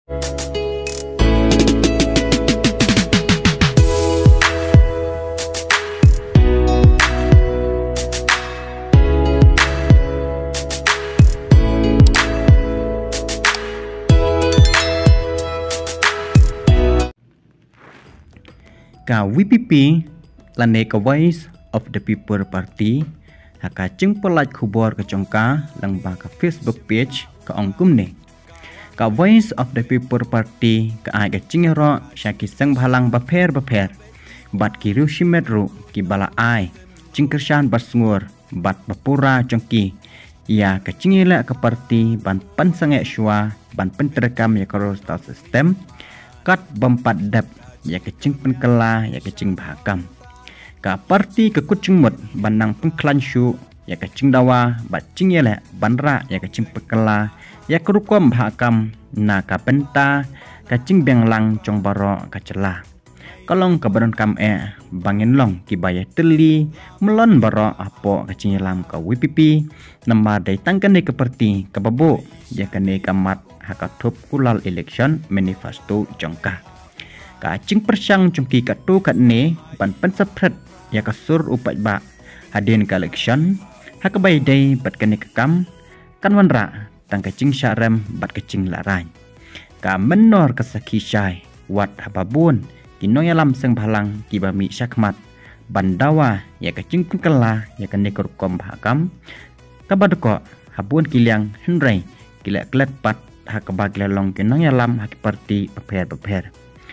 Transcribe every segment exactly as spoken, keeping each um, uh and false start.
Ka V P P Laneka Voice of the People Party haka ching pelaj khubor ke jongka lang ba ka Facebook page ka ongkum ni ka Voice of the People Party ka ai ka ching ro syaki sang bhalang ba pher ba pher bat ki ru shimet ru ki bala ai ching kersan basngur bat bapura jongki ya ka ching la ka party ban pan sange shwa ban pen terekam ya karo sistem kat bampat dap ya kecing penkela ya kecing bahakam ka parti ke kucing mut banang pengklan syu ya kecing dawa bacing ya le banra ya kecing pekela ya kerukom bahakam na ka penta kecing benglang cong baro ka celah kalong ka baron kam e bangin long ki baya teli melon baro apo kecing lam ka W P P nama dai tangkan ni ke parti ka babo ya kane kamat hakatup kulal election manifesto jongka ka cing persang jongki ka tu kat ne ban pen sapret ya ka sur upat ba hadin ka election hak bai dai bat kan kam kan wanra tang ka cing syarem bat ka cing larai ka menor ka saki syai wat hababun kinong yalam seng bhalang ki ba mi syakmat bandawa ya ka cing kela ya kan ne kom bahakam ka badko habun kiliang henrai kilak klet pat hak bag lelong kinong yalam hak parti paper paper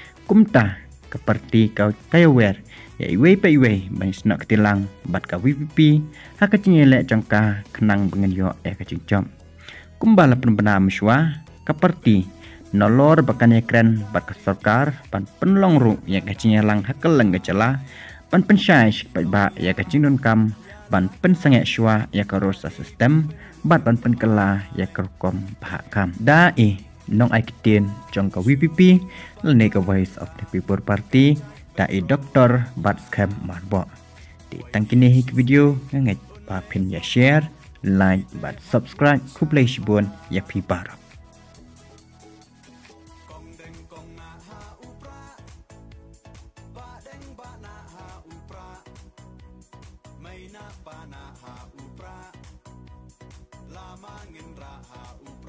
kumta keperti kau kayawer ya iwe pa iwe ban snak tilang bat ka V P P ha ka cingele jangka kenang bengen yo ya ka cingcom kumbala penbena meswa keperti nolor bakan ekran bat ka sarkar ban penlong ru ya ka cingelang hakeleng ka celah ban pensyai bat ba ya ka cingdon kam ban pensange shwa ya ka rosa sistem bat ban penkela ya ka kom bahakam da e nong aikitin jongka V P P Laneka Voice of the People Party dai Doktor Bat Scam Marbo di tangkini hik video nganget pa pin ya share like bat subscribe ku play shibun ya pi barap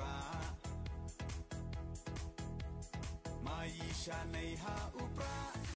Maisha nei ha upra